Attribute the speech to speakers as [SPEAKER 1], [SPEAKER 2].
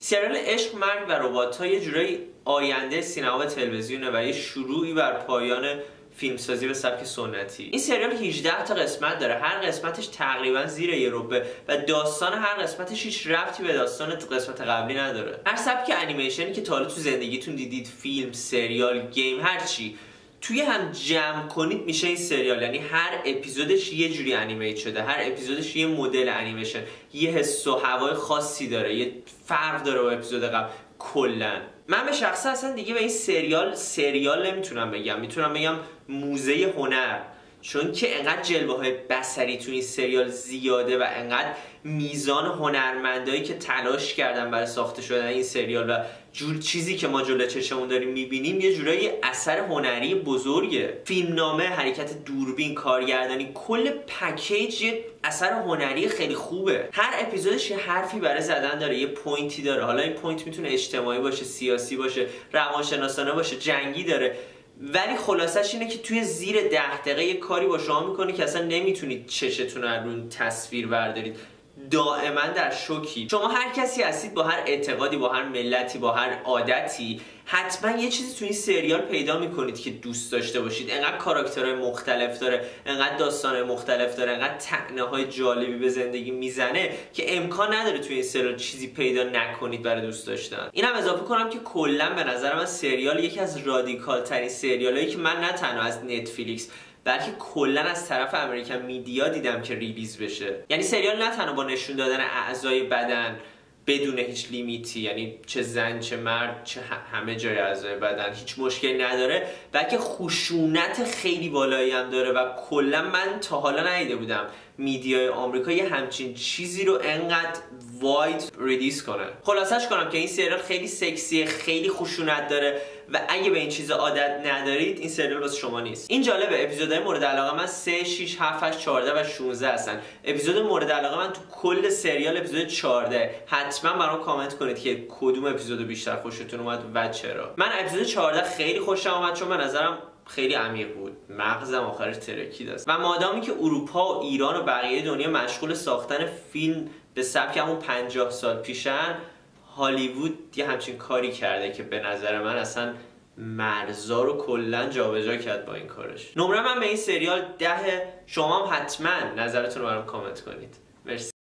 [SPEAKER 1] سریال عشق مرگ و ربات‌ها یه جورایی آینده سینما و تلویزیونه و یه شروعی بر پایان فیلمسازی به سبک سنتی. این سریال 18 تا قسمت داره، هر قسمتش تقریبا زیر یه ربع و داستان هر قسمتش هیچ ربطی به داستان قسمت قبلی نداره. هر سبک انیمیشنی که تا حالا تو زندگیتون دیدید، فیلم، سریال، گیم، هر چی توی هم جمع کنید میشه این سریال. یعنی هر اپیزودش یه جوری انیمیت شده، هر اپیزودش یه مدل انیمیشن، یه حس و هوای خاصی داره، یه فرق داره با اپیزود قبل. کلا من به شخصه اصلا دیگه به این سریال نمیتونم بگم، میتونم بگم موزه هنر، چون که انقدر جلوه های بصری تو این سریال زیاده و انقدر میزان هنرمندایی که تلاش کردن برای ساخته شدن این سریال و جور چیزی که ما جلوی چشمون داریم میبینیم یه جورایی اثر هنری بزرگه. فیلمنامه، حرکت دوربین، کارگردانی، کل پکیج یه اثر هنری خیلی خوبه. هر اپیزودش یه حرفی برای زدن داره، یه پوینتی داره. حالا این پوینت میتونه اجتماعی باشه، سیاسی باشه، روانشناسانه باشه، جنگی داره، ولی خلاصش اینه که توی زیر 10 دقیقه یه کاری با شما میکنه که اصلا نمیتونید چشتون رو روی تصویر بردارید. دائما در شوکی. شما هر کسی هستید، با هر اعتقادی، با هر ملتی، با هر عادتی، حتما یه چیزی تو این سریال پیدا میکنید که دوست داشته باشید. انقدر کاراکترهای مختلف داره، انقدر داستانهای مختلف داره، انقدر طعنه‌های جالبی به زندگی میزنه که امکان نداره توی این سریال چیزی پیدا نکنید برای دوست داشتن. اینم اضافه کنم که کلا به نظر من سریال یکی از رادیکال ترین سریالایی که من نه تنها از نتفلیکس بلکه کلا از طرف امریکن میدیا دیدم که ریلیز بشه. یعنی سریال نه تنها با نشون دادن اعضای بدن بدون هیچ لیمیتی، یعنی چه زن چه مرد چه همه جای اعضای بدن هیچ مشکلی نداره، بلکه خشونت خیلی بالایی هم داره و کلا من تا حالا ندیده بودم میدیای آمریکا یه همچین چیزی رو انقدر واید ریلیز کنه. خلاصش کنم که این سریال خیلی سکسیه، خیلی خشونت داره و اگه به این چیزا عادت ندارید این سریال واسه شما نیست. این جالبه، اپیزودهای مورد علاقه من 3 6 7 8 14 و 16 هستن. اپیزود مورد علاقه من تو کل سریال اپیزود 14. حتما برام کامنت کنید که کدوم اپیزودو بیشتر خوشتون اومد و چرا. من اپیزود 14 خیلی خوشم اومد چون به نظرم خیلی عمیق بود، مغزم آخرش ترکید است. و مادامی که اروپا و ایران و بقیه دنیا مشغول ساختن فیلم به سبک همون 50 سال پیشن، هالیوود یه همچین کاری کرده که به نظر من اصلا مرزا رو کلا جابجا کرد با این کارش. نمره من به این سریال 10. شما هم حتما نظرتون رو برام کامنت کنید. مرسی.